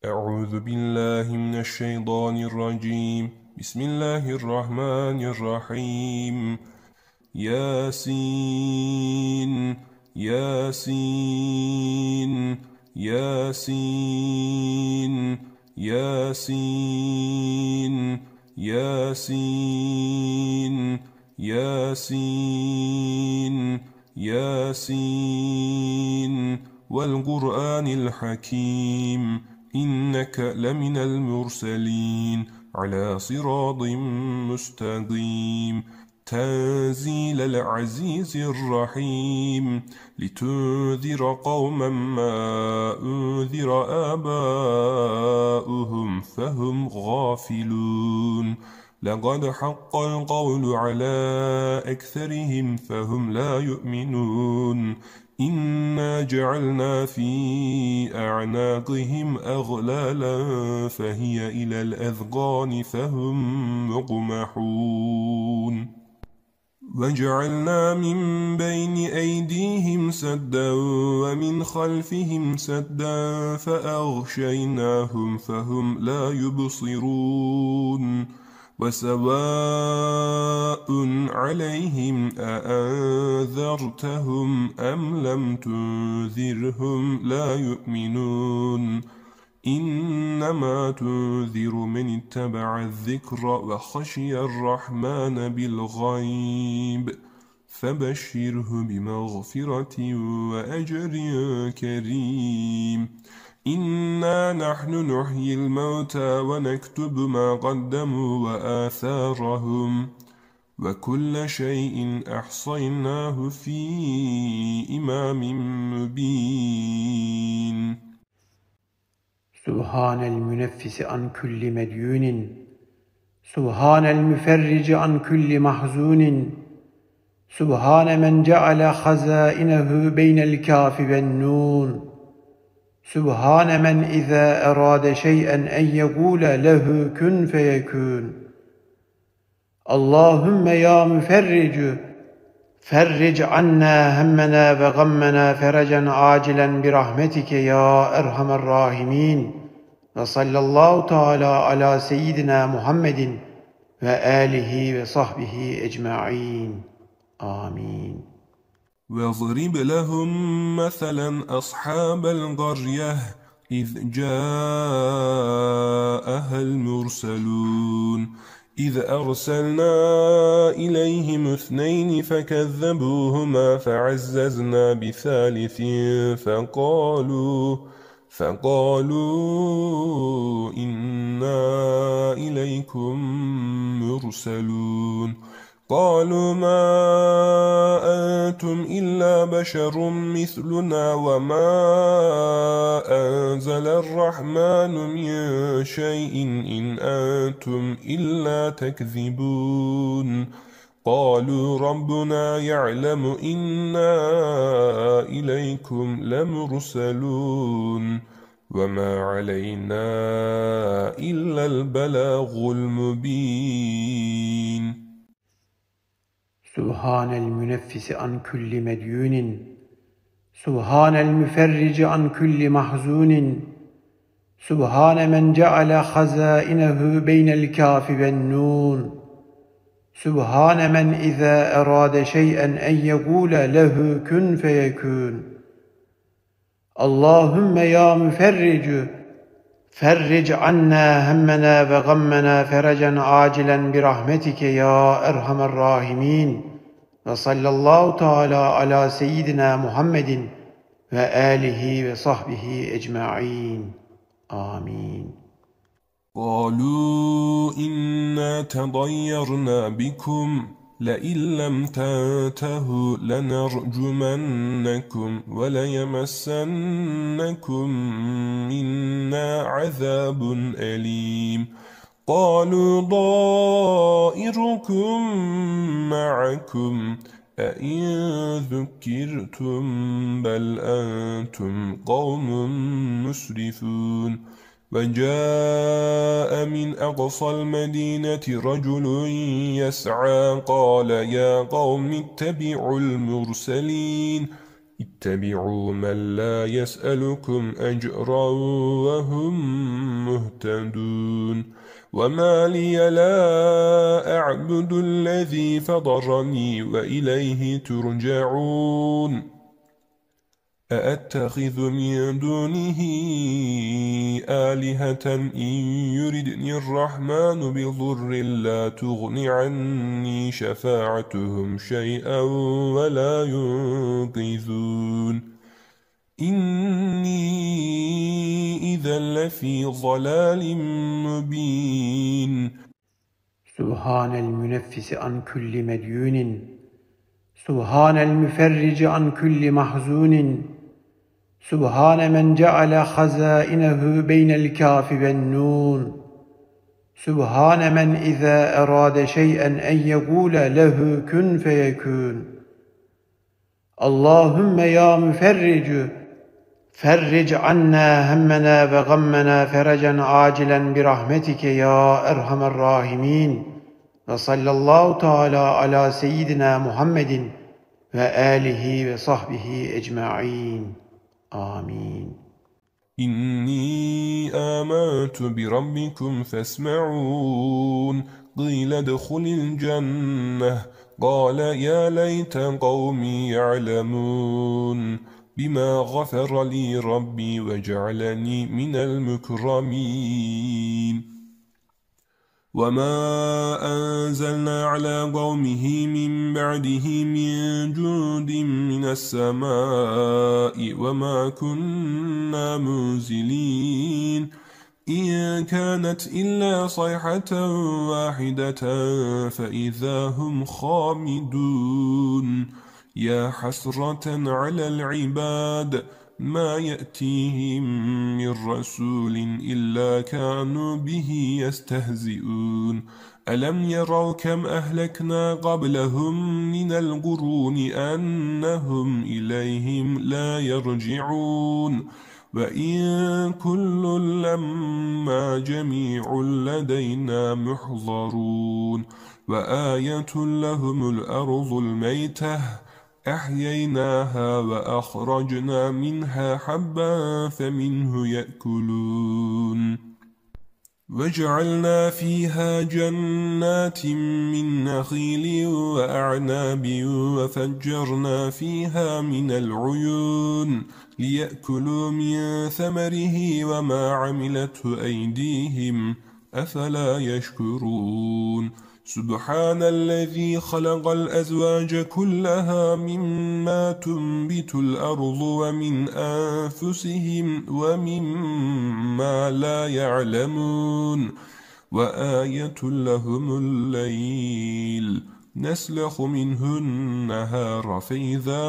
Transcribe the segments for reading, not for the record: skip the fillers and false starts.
أعوذ بالله من الشيطان الرجيم. بسم الله الرحمن الرحيم. ياسين ياسين ياسين ياسين ياسين ياسين ياسين والقرآن الحكيم إنك لمن المرسلين على صراط مستقيم تنزيل العزيز الرحيم لتنذر قوما ما أنذر آباؤهم فهم غافلون لقد حق القول على أكثرهم فهم لا يؤمنون إنا جعلنا في أعناقهم أغلالا فهي إلى الأذقان فهم مقمحون وجعلنا من بين أيديهم سدا ومن خلفهم سدا فأغشيناهم فهم لا يبصرون وسواء عليهم أأنذرتهم أم لم تنذرهم لا يؤمنون إنما تنذر من اتبع الذكر وخشي الرحمن بالغيب فبشره بمغفرة وأجر كريم إنا نحن نحيي الموتى ونكتب ما قدموا وآثارهم وكل شيء أحصيناه في إمام مبين سبحان المنفس عن كل مديون سبحان المفرج عن كل محزون سبحان من جعل خزائنه بين الكاف والنون سبحان من إذا أراد شيئا أن يقول له كن فيكون اللهم يا مفرج فرج عنا همنا وغمنا فرجا عاجلا برحمتك يا أرحم الراحمين وصلى الله تعالى على سيدنا محمد وآله وصحبه أجمعين آمين. واضرب لهم مثلا أصحاب القرية إذ جاءها المرسلون إذ أرسلنا إليهم 2 فكذبوهما فعززنا بثالث فقالوا إنا إليكم مرسلون قالوا ما أنتم إلا بشر مثلنا وما أنزل الرحمن من شيء إن أنتم إلا تكذبون قالوا ربنا يعلم إنا إليكم لمرسلون وما علينا إلا البلاغ المبين سبحان المنفس عن كل مديون سبحان المفرج عن كل محزون سبحان من جعل خزائنه بين الكاف والنون سبحان من إذا أراد شيئا أن يقول له كن فيكون اللهم يا مفرج فرج عنا همنا وغمنا فرجا عاجلا برحمتك يا أرحم الراحمين وصلى الله تعالى على سيدنا محمد وآله وصحبه أجمعين آمين. قالوا إنا تضيرنا بكم لئن لم تنتهوا لنرجمنكم وليمسنكم منا عذاب أليم قالوا ضائركم معكم أئن ذكرتم بل أنتم قوم مسرفون وجاء من أقصى المدينة رجل يسعى قال يا قوم اتبعوا المرسلين اتبعوا من لا يسألكم أجرا وهم مهتدون وما لي لا أعبد الذي فضرني وإليه ترجعون أأتخذ من دونه آلهة إن يردني الرحمن بضر لا تغن عني شفاعتهم شيئا ولا ينقذون إني إذا لفي ضلال مبين سبحان المنفس عن كل مديون سبحان المفرج عن كل محزون سبحان من جعل خزائنه بين الكاف والنون سبحان من إذا أراد شيئا أن يقول له كن فيكون اللهم يا مفرج فرج عنا همنا وغمنا فرجا عاجلا برحمتك يا أرحم الراحمين وصلى الله تعالى على سيدنا محمد وآله وصحبه أجمعين آمين. إني آمنت بربكم فاسمعون قيل ادخل الجنة قال يا ليت قومي يعلمون بما غفر لي ربي وجعلني من المكرمين وما أنزلنا على قومه من بعده من جند من السماء وما كنا منزلين إن كانت إلا صيحة واحدة فإذا هم خامدون يا حسرة على العباد ما يأتيهم من رسول إلا كانوا به يستهزئون ألم يروا كم أهلكنا قبلهم من القرون أنهم إليهم لا يرجعون وإن كل لما جميع لدينا محضرون وآية لهم الأرض الميتة أحييناها وأخرجنا منها حبا فمنه يأكلون وجعلنا فيها جنات من نخيل وأعناب وفجرنا فيها من العيون ليأكلوا من ثمره وما عملته أيديهم أفلا يشكرون سبحان الذي خلق الأزواج كلها مما تنبت الأرض ومن أنفسهم ومما لا يعلمون وآية لهم الليل نسلخ منه النهار فإذا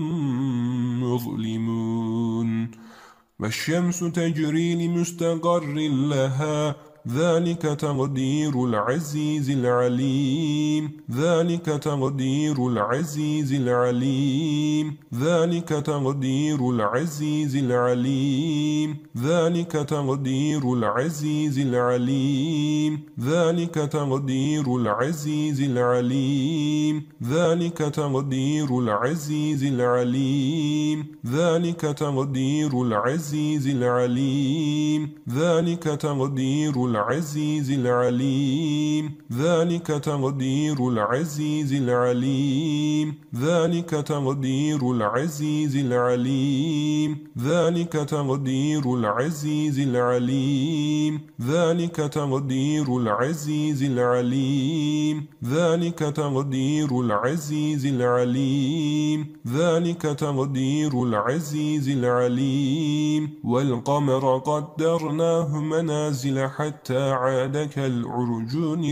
هم مظلمون والشمس تجري لمستقر لها ذلك تقدير العزيز العليم ذلك تقدير العزيز العليم ذلك تقدير العزيز العليم ذلك تقدير العزيز العليم ذلك تقدير العزيز العليم ذلك تقدير العزيز العليم ذلك تقدير العزيز العليم ذلك تقدير العزيز العليم ذلك تقدير العزيز العليم ذلك تقدير العزيز العليم ذلك تقدير العزيز العليم ذلك تقدير العزيز العليم ذلك تقدير العزيز العليم ذلك تقدير العزيز العليم والقمر قدرناه منازل حتى عاد كالعرجون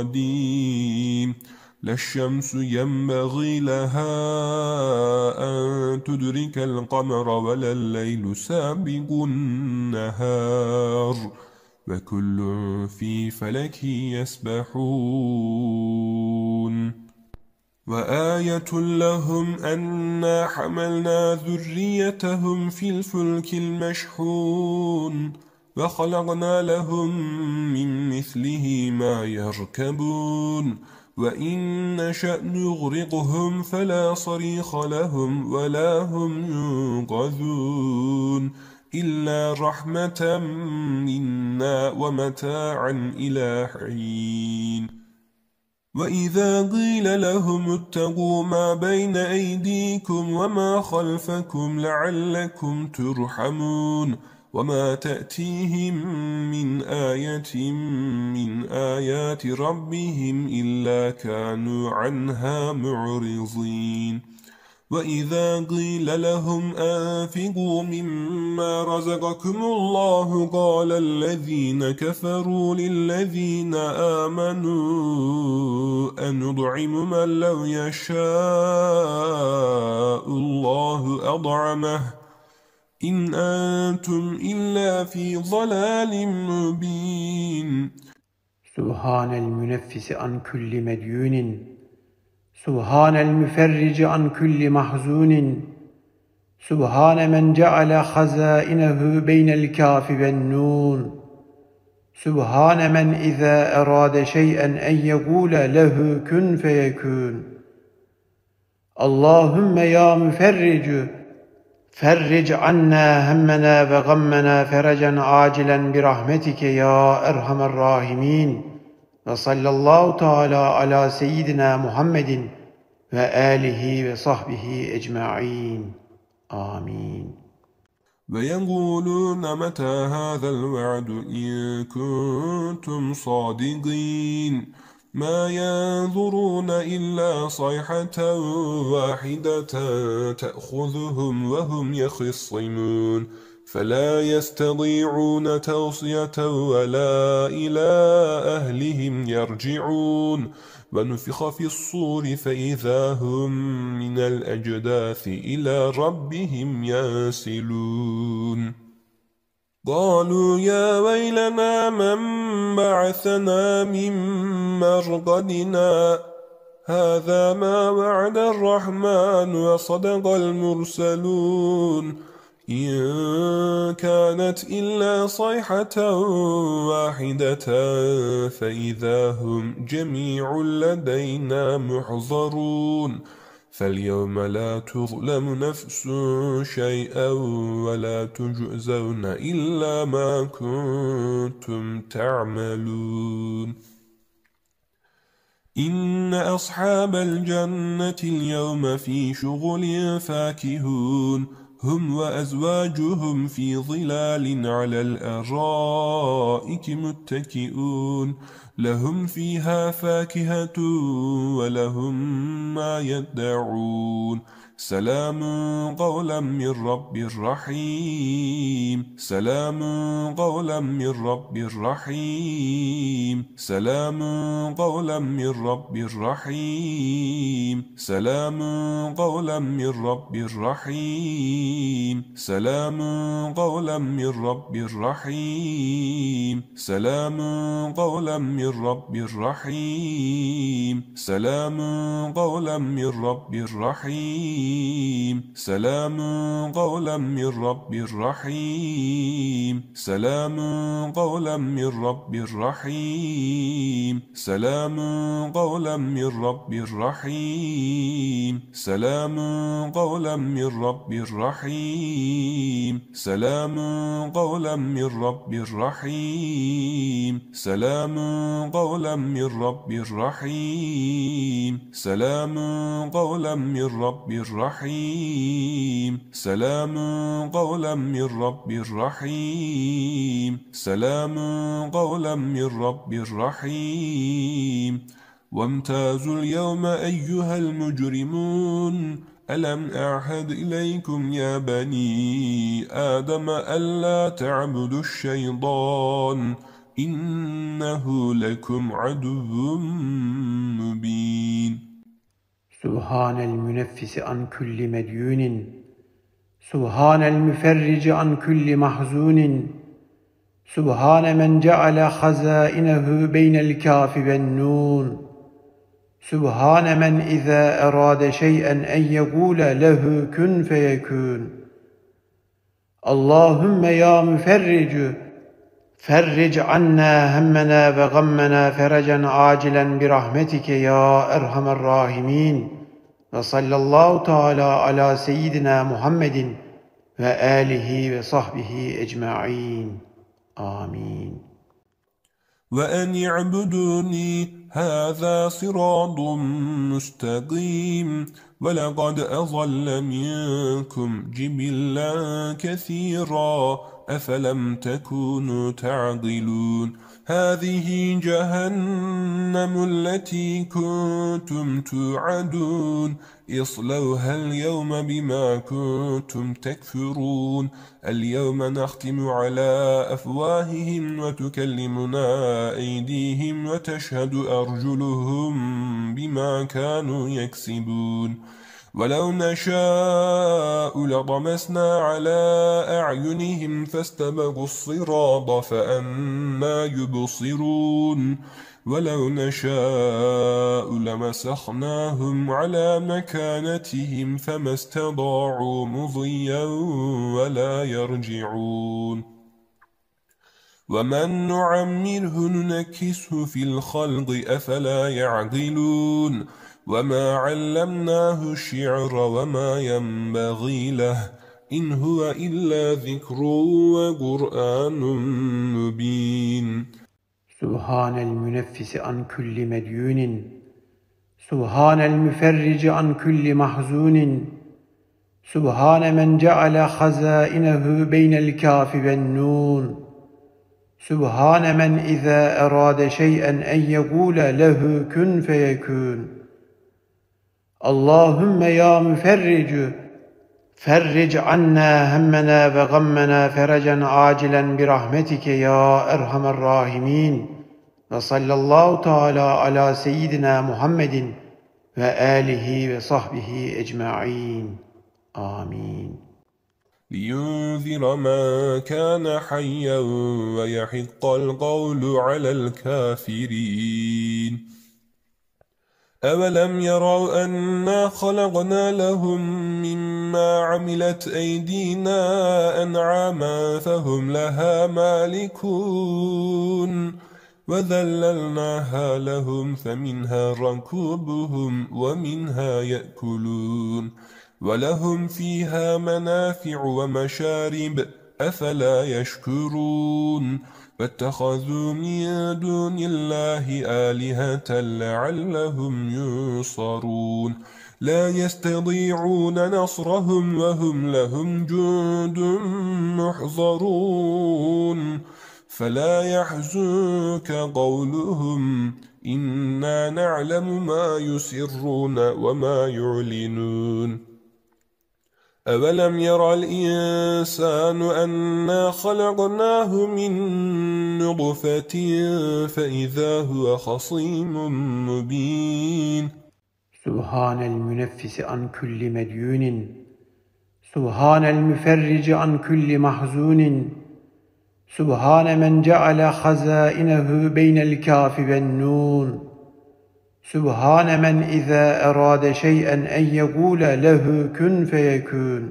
القديم لا الشمس ينبغي لها أن تدرك القمر ولا الليل سابق النهار وكل في فلك يسبحون وآية لهم أنا حملنا ذريتهم في الفلك المشحون وخلقنا لهم من مثله ما يركبون وإن نشأ نغرقهم فلا صريخ لهم ولا هم ينقذون إلا رحمة منا ومتاعا إلى حين وإذا قيل لهم اتقوا ما بين أيديكم وما خلفكم لعلكم ترحمون وما تأتيهم من آية من آيات ربهم إلا كانوا عنها معرضين وإذا قيل لهم أنفقوا مما رزقكم الله قال الذين كفروا للذين آمنوا أنطعم من لو يشاء الله أطعمه إن أنتم إلا في ضلال مبين. سبحان المنفس عن كل مديون، سبحان المفرج عن كل محزون، سبحان من جعل خزائنه بين الكاف والنون، سبحان من إذا أراد شيئا أن يقول له كن فيكون. اللهم يا مفرج فرج عنا همنا وغمنا فرجا عاجلا برحمتك يا أرحم الراحمين. وصلى الله تعالى على سيدنا محمد وآله وصحبه أجمعين. آمين. ويقولون متى هذا الوعد إن كنتم صادقين ما ينظرون إلا صيحة واحدة تأخذهم وهم يخصمون فلا يستطيعون توصية ولا إلى أهلهم يرجعون ونفخ في الصور فإذا هم من الأجداث إلى ربهم ينسلون قالوا يا ويلنا من بعثنا من مرقدنا هذا ما وعد الرحمن وصدق المرسلون إن كانت إلا صيحة واحدة فإذا هم جميع لدينا محضرون فاليوم لا تظلم نفس شيئا ولا تجزون إلا ما كنتم تعملون إن أصحاب الجنة اليوم في شغل فاكهون هم وأزواجهم في ظلال على الأرائك متكئون لهم فيها فاكهة ولهم ما يدعون سلام قولا من رب رحيم سلام قولا من رب رحيم سلام قولا من رب رحيم سلام قولا من رب رحيم سلام قولا من رب رحيم سلام قولا من رب رحيم سلام قولا من رب رحيم سلام قولا من رب رحيم سلام قولا من رب رحيم سلام قولا من رب رحيم سلام قولا من رب رحيم سلام قولا من رب رحيم سلام قولا من رب رحيم سلام قولا من رب رحيم سلام قولا من رب رحيم سلام قولا من رب رحيم وامتازوا اليوم أيها المجرمون ألم أعهد إليكم يا بني آدم ألا تعبدوا الشيطان إنه لكم عدو مبين. سبحان المنفس عن كل مديون، سبحان المفرج عن كل محزون، سبحان من جعل خزائنه بين الكاف والنون، سبحان من إذا أراد شيئا أن يقول له كن فيكون. اللهم يا مفرج فرج عنا همنا وغمنا فرجا عاجلا برحمتك يا أرحم الراحمين. وصلى الله تعالى على سيدنا محمد وآله وصحبه أجمعين. آمين. وأن يعبدوني هذا صراط مستقيم. ولقد أضل منكم جبلا كثيرا أفلم تكونوا تعقلون. هذه جهنم التي كنتم توعدون اصلوها اليوم بما كنتم تكفرون. اليوم نختم على أفواههم وتكلمنا أيديهم وتشهد أرجلهم بما كانوا يكسبون. ولو نشاء لطمسنا على أعينهم فاستبقوا الصراط فأنى يبصرون. ولو نشاء لمسخناهم على مكانتهم فما استطاعوا مضيا ولا يرجعون. ومن نعمره ننكسه في الخلق أفلا يعقلون. وما علمناه الشعر وما ينبغي له إن هو إلا ذكر وقرآن مبين. سبحان المنفس عن كل مديون، سبحان المفرج عن كل محزون، سبحان من جعل خزائنه بين الكاف والنون، سبحان من إذا أراد شيئا أن يقول له كن فيكون. اللهم يا مفرج فرج عنا همنا وغمنا فرجا عاجلا برحمتك يا أرحم الراحمين. وصلى الله تعالى على سيدنا محمد وآله وصحبه أجمعين. آمين. لينذر من كان حيا ويحق القول على الكافرين. أولم يروا أنا خلقنا لهم مما عملت أيدينا أنعاما فهم لها مالكون. وذللناها لهم فمنها ركوبهم ومنها يأكلون. ولهم فيها منافع ومشارب أفلا يشكرون. فاتخذوا من دون الله آلهة لعلهم ينصرون. لا يستطيعون نصرهم وهم لهم جند محضرون. فلا يحزنك قولهم إنا نعلم ما يسرون وما يعلنون. أولم يرى الإنسان أنا خلقناه من نطفة فإذا هو خصيم مبين. سبحان المنفس عن كل مديون، سبحان المفرج عن كل محزون، سبحان من جعل خزائنه بين الكاف والنون، سبحان من إذا أراد شيئا أن يقول له كن فيكون.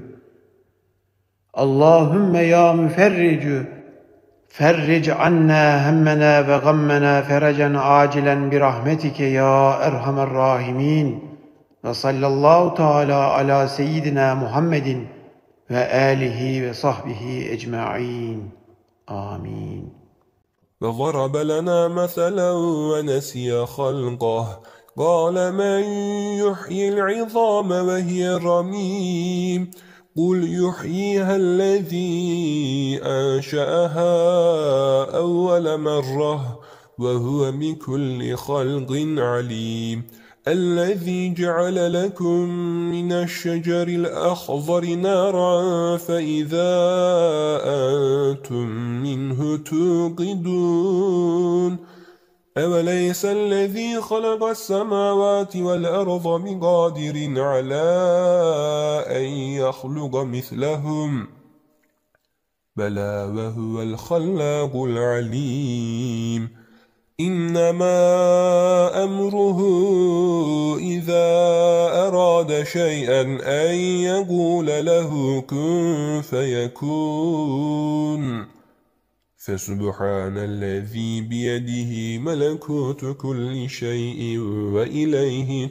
اللهم يا مفرج فرج عنا همنا وغمنا فرجا عاجلا برحمتك يا أرحم الراحمين. وصلى الله تعالى على سيدنا محمد وآله وصحبه أجمعين. آمين. وضرب لنا مثلا ونسي خلقه قال من يحيي العظام وهي رميم. قل يحييها الذي أنشأها أول مرة وهو بكل خلق عليم. الذي جعل لكم من الشجر الأخضر نارا فإذا أنتم منه توقدون. أوليس الذي خلق السماوات والأرض بقادر على أن يخلق مثلهم بلى وهو الخلاق العليم. إنما أمره إذا أراد شيئا أن يقول له كن فيكون. فسبحان الذي بيده ملكوت كل شيء وإليه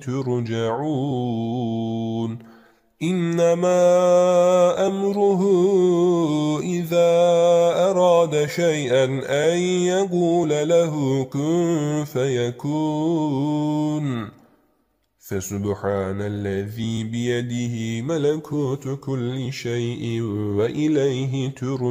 ترجعون إنما أمره إذا أراد شيئا أن يقول له كن فيكون فسبحان الذي بيده ملكوت كل شيء وإليه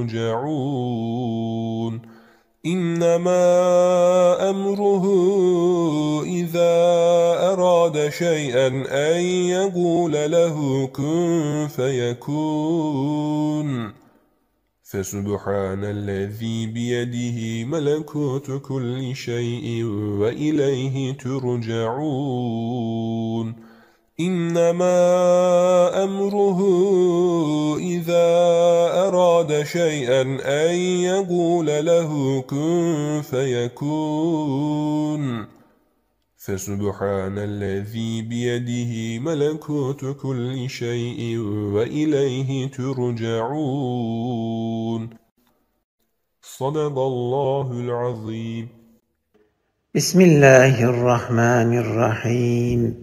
ترجعون إنما أمره إذا أراد شيئا أن يقول له كن فيكون فسبحان الذي بيده ملكوت كل شيء وإليه ترجعون إنما أمره إذا أراد شيئا أن يقول له كن فيكون فسبحان الذي بيده ملكوت كل شيء وإليه ترجعون صدق الله العظيم. بسم الله الرحمن الرحيم.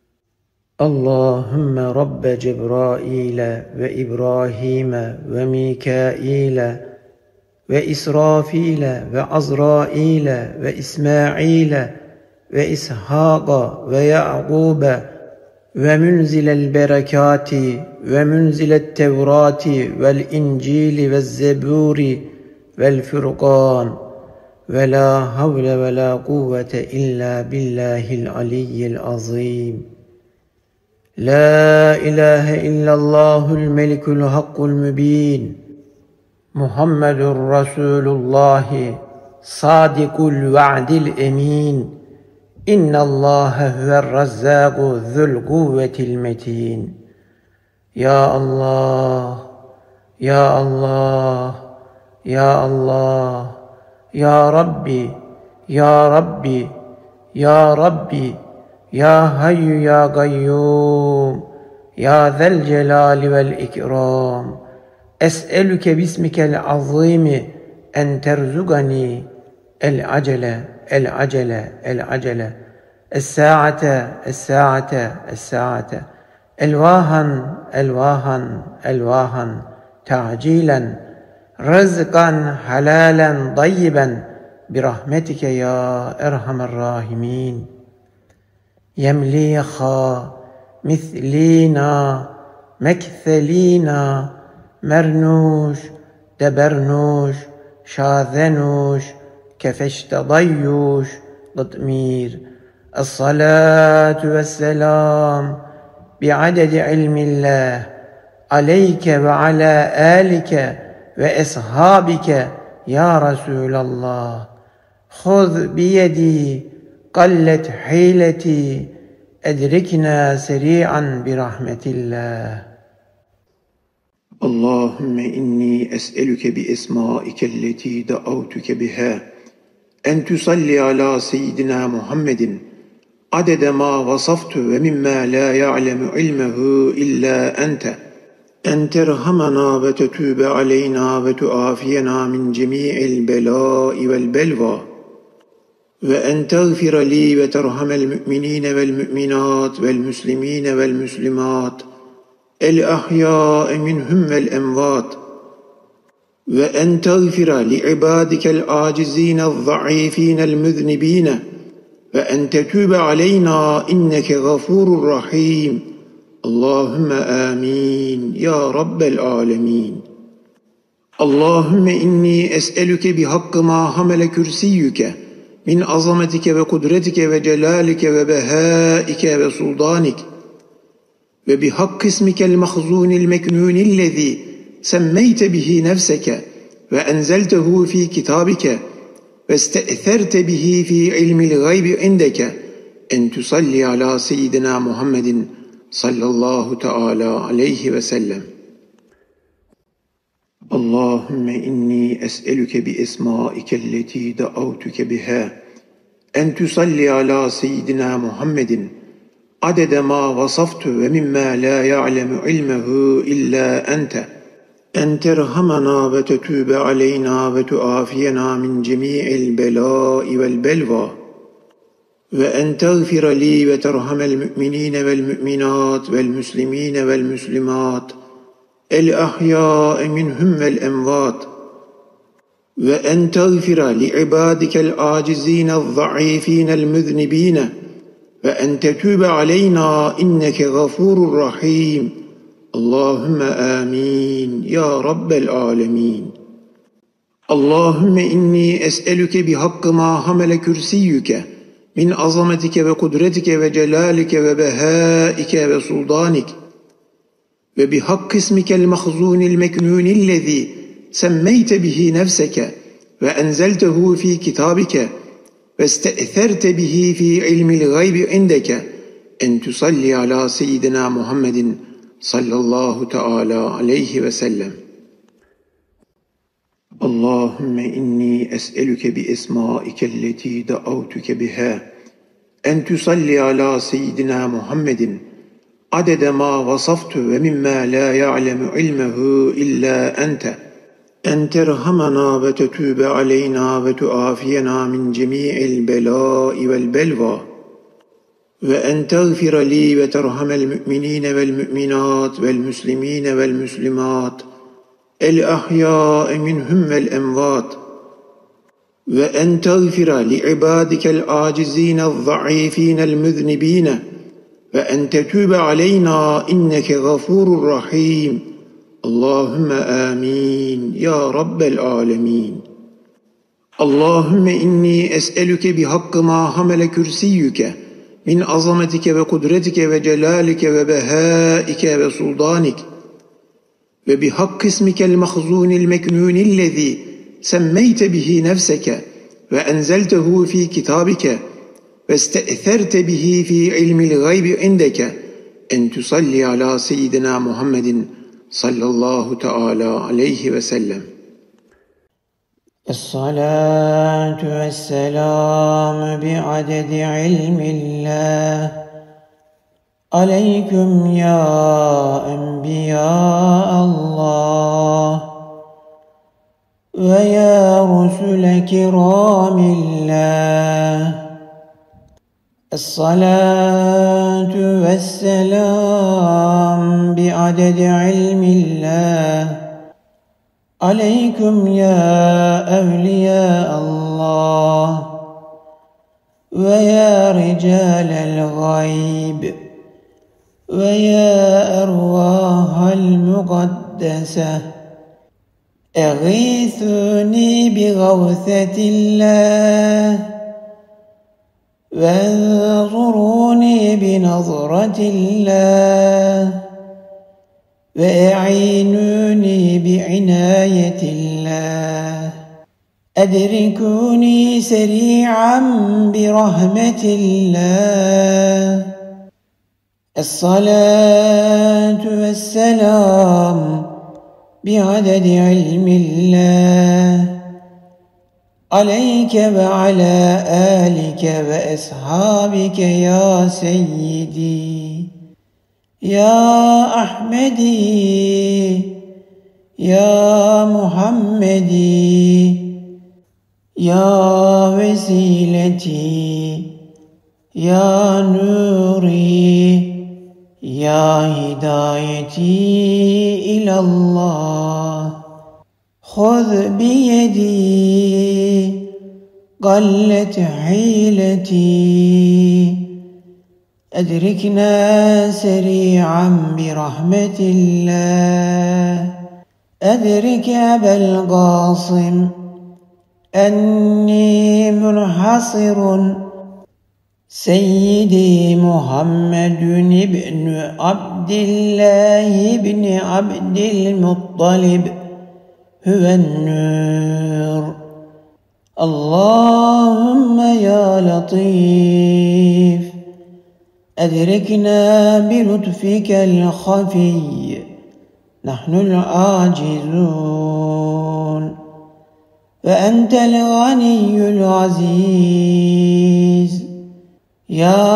اللهم رب جبرائيل وإبراهيم وميكائيل وإسرافيل وعزرائيل وإسماعيل وإسحاق ويعقوب ومنزل البركات ومنزل التوراة والإنجيل والزبور والفرقان ولا حول ولا قوة إلا بالله العلي العظيم. لا إله إلا الله الملك الحق المبين محمد رسول الله صادق الوعد الأمين إن الله هو الرزاق ذو القوة المتين. يا الله يا الله يا الله يا ربي يا ربي يا ربي يا حي يا قيوم يا ذا الجلال والإكرام أسألك باسمك العظيم أن ترزقني العجلة العجلة العجلة الساعة الساعة الساعة الواهن الواهن الواهن تعجيلا رزقا حلالا طيبا برحمتك يا أرحم الراحمين. يمليخا مثلينا مكثلينا مرنوش دبرنوش شاذنوش كفشت ضيوش قطمير. الصلاة والسلام بعدد علم الله عليك وعلى آلك وأصحابك يا رسول الله. خذ بيدي قلت حيلتي أدركنا سريعا برحمة الله. اللهم إني أسألك بأسمائك التي دعوتك بها أن تصلي على سيدنا محمد عدد ما وصفت ومما لا يعلم علمه إلا أنت، أن ترحمنا وتتوب علينا وتعافينا من جميع البلاء والبلوى، وأن تغفر لي وترحم المؤمنين والمؤمنات والمسلمين والمسلمات الأحياء منهم والأموات، وأن تغفر لعبادك العاجزين الضعيفين المذنبين، وأن تتوب علينا إنك غفور رحيم. اللهم آمين يا رب العالمين. اللهم إني أسألك بحق ما حمل كرسيك من عظمتك وقدرتك وجلالك وبهائك وسلطانك، وبحق اسمك المخزون المكنون الذي سميت به نفسك وأنزلته في كتابك واستأثرت به في علم الغيب عندك، أن تصلي على سيدنا محمد صلى الله تعالى عليه وسلم. اللهم إني أسألك بأسمائك التي دعوتك بها أن تصلي على سيدنا محمد عدد ما وصفت ومما لا يعلم علمه إلا أنت، أن ترحمنا وتتوب علينا وتعافينا من جميع البلاء والبلوى، وأن تغفر لي وترحم المؤمنين والمؤمنات والمسلمين والمسلمات الأحياء منهم والأموات، وأن تغفر لعبادك العاجزين الضعيفين المذنبين، وأن تتوب علينا إنك غفور رحيم. اللهم آمين يا رب العالمين. اللهم إني أسألك بحق ما حمل كرسيك من عظمتك وقدرتك وجلالك وبهائك وسلطانك، وبحق اسمك المخزون المكنون الذي سميت به نفسك وأنزلته في كتابك واستأثرت به في علم الغيب عندك، أن تصلي على سيدنا محمد صلى الله تعالى عليه وسلم. اللهم إني أسألك بأسمائك التي دعوتك بها أن تصلي على سيدنا محمد عدد ما وصفت ومما لا يعلم علمه إلا أنت، أن ترحمنا وتتوب علينا وتعافينا من جميع البلاء والبلوى، وأن تغفر لي وترحم المؤمنين والمؤمنات والمسلمين والمسلمات الأحياء منهم والأموات، وأن تغفر لعبادك العاجزين الضعيفين المذنبين، وأن تتوب علينا إنك غفور رحيم. اللهم آمين يا رب العالمين. اللهم إني أسألك بحق ما حمل كرسيك من عظمتك وقدرتك وجلالك وبهائك وسلطانك، وبحق اسمك المخزون المكنون الذي سميت به نفسك وأنزلته في كتابك واستأثرت به في علم الغيب عندك، أن تصلي على سيدنا محمد صلى الله تعالى عليه وسلم. الصلاة والسلام بعدد علم الله عليكم يا أنبياء الله ويا رسل كرام الله. الصلاة والسلام بعدد علم الله عليكم يا أولياء الله ويا رجال الغيب ويا أرواح المقدسة، أغيثوني بغوثة الله وانظروني بنظرة الله وأعينوني بعناية الله، أدركوني سريعا برحمة الله. الصلاة والسلام بعدد علم الله عليك وعلى آلك وأصحابك يا سيدي يا أحمدي يا محمدي يا وسيلتي يا نوري يا هدايتي إلى الله. خذ بيدي قلت حيلتي، أدركنا سريعا برحمة الله. أدرك أبا القاسم أني منحصر، سيدي محمد بن عبد الله بن عبد المطلب هو النور. اللهم يا لطيف أدركنا بلطفك الخفي، نحن العاجزون وأنت الغني العزيز. يا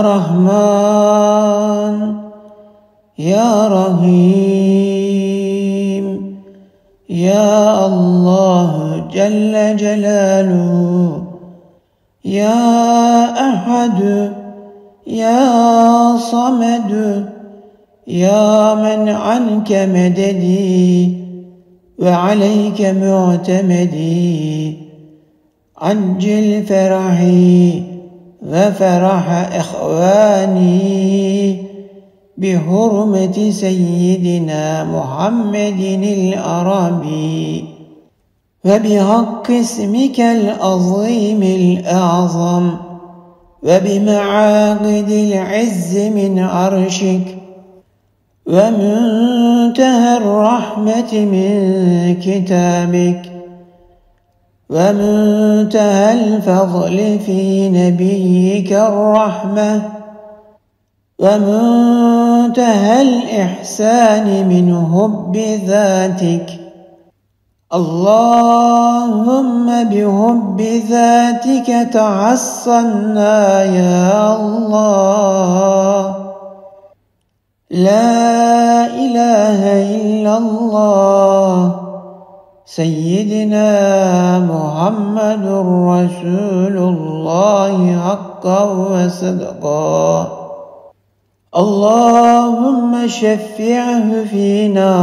رحمن يا رحيم يا الله جل جلاله. يا أحد يا صمد يا من عنك مددي وعليك معتمدي، عجل فرحي وفرح إخواني بحرمة سيدنا محمد الأرابي، وبحق اسمك العظيم الأعظم، وبمعاقد العز من عرشك، ومنتهى الرحمة من كتابك، ومنتهى الفضل في نبيك الرحمة، ومنتهى الإحسان من حب ذاتك. اللهم بحب ذاتك تعصنا يا الله. لا إله إلا الله سيدنا محمد رسول الله حقا وصدقا. اللهم شفعه فينا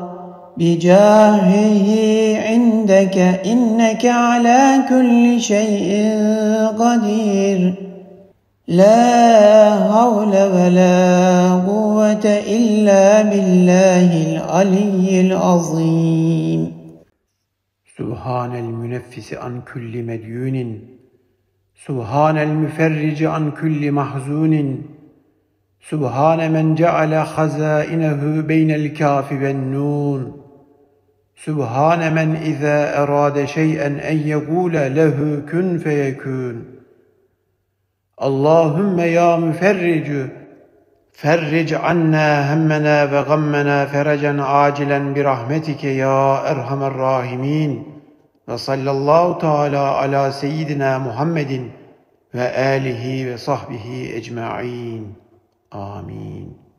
بجاهه عندك، إنك على كل شيء قدير. لا حول ولا قوة إلا بالله العلي العظيم. سبحان المنفس عن كل مديون، سبحان المفرج عن كل محزون، سبحان من جعل خزائنه بين الكاف والنون، سبحان من إذا أراد شيئا أن يقول له كن فيكون. اللهم يا مفرج فرج عنا همنا وغمنا فرجا عاجلا برحمتك يا أرحم الراحمين. وصلى الله تعالى على سيدنا محمد وآله وصحبه أجمعين. آمين.